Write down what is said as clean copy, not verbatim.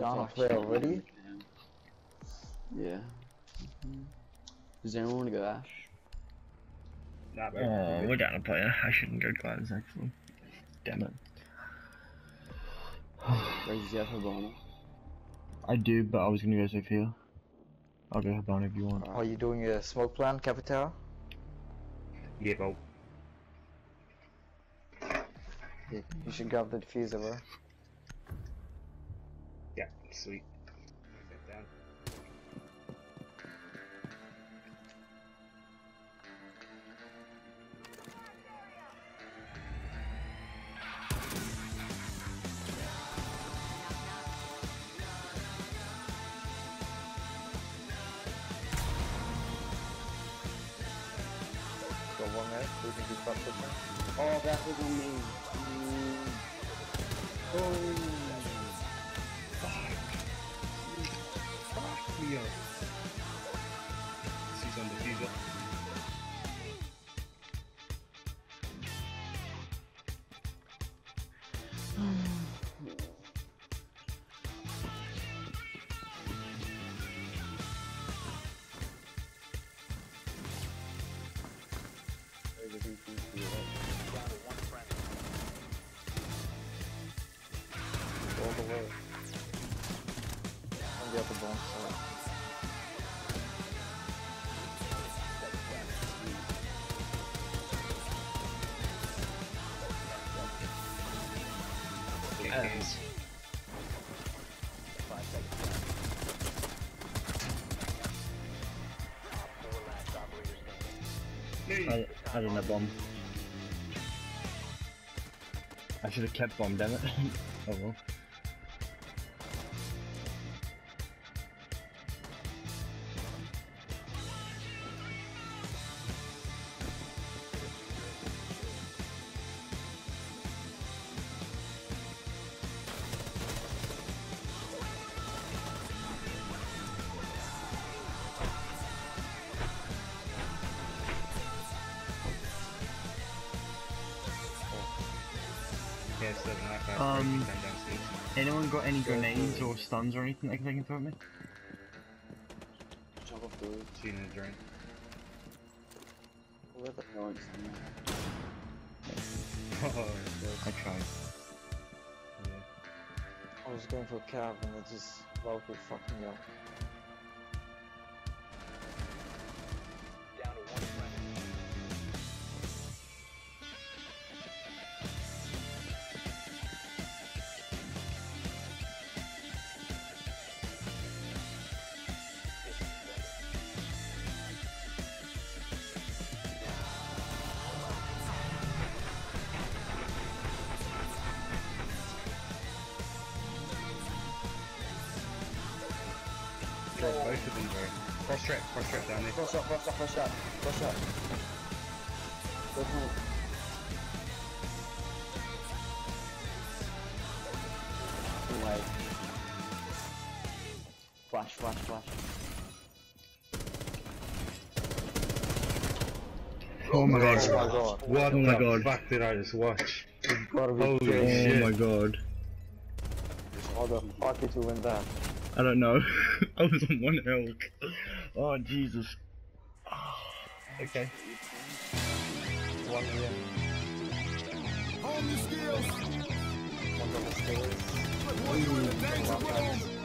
down to play already? Yeah. Does anyone want to go Ash? Nah, bro. Oh, we're down to play. I shouldn't go guys, actually. Damn it. Raise you have Habana. I do, but I was gonna go Sophia. I'll go Habana if you want. Are you doing a smoke plan, Capitera? Yeah, bro. Yeah, you should grab the diffuser, bro. Yeah, sweet. Sit down. Go 1 minute, we can do front footprint. Oh, that was on me. Oh. Fuck me up. She's on the diffuser. All the way. On the upper bomb side. I didn't have bomb. I should have kept bomb, damn it. Oh well. Yeah, it's 7.5. Anyone got any grenades or stuns or anything they can throw at me? Jump off the roof. Shooting a drink. Where the hell is Oh, I tried. I was going for a cab and it just Valkyrie fucked me up. Down to 1 friendly. Both of them were. Cross trap down there. Cross up. Go for it. Away. Flash. Oh my god. Oh my god. What Oh my the god. fuck did I just watch? You've gotta be Holy kidding. shit. Oh my god. How the fuck did you win that? I don't know. I was on 1 health. Oh Jesus. Okay. 1 million. Hone your skills. One of the skills. Put one foot in the danger zone.